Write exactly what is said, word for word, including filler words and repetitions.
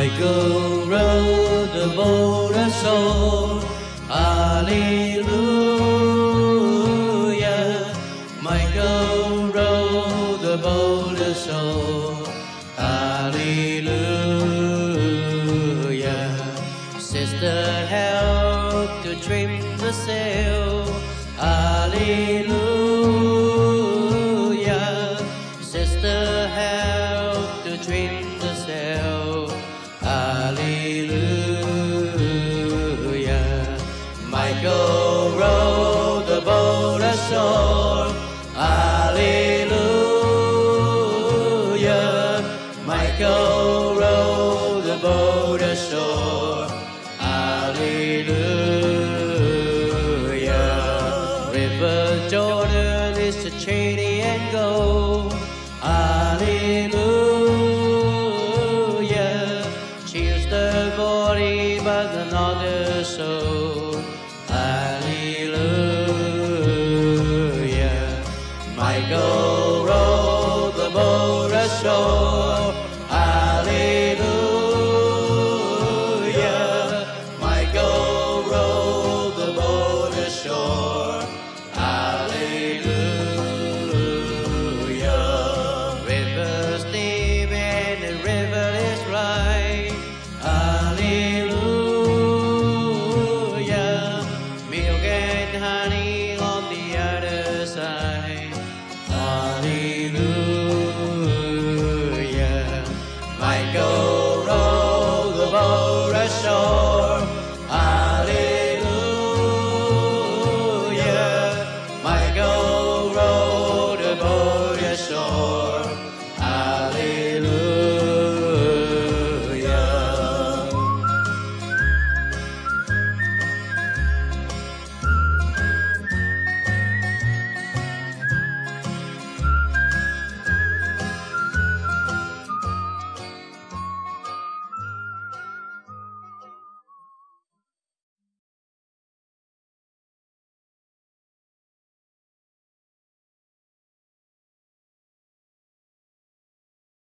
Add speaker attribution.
Speaker 1: Michael rowed the boat ashore. Hallelujah. Michael rowed the boat ashore. Hallelujah. Sister helped to trim the sail. Hallelujah. Sister helped to trim the sail. Hallelujah. Michael rowed the boat ashore. Hallelujah. Michael rowed the boat ashore. Hallelujah. River Jordan is to Trinity and go. Hallelujah. Cheers the body but another soul. Hallelujah. Michael rowed the boat ashore.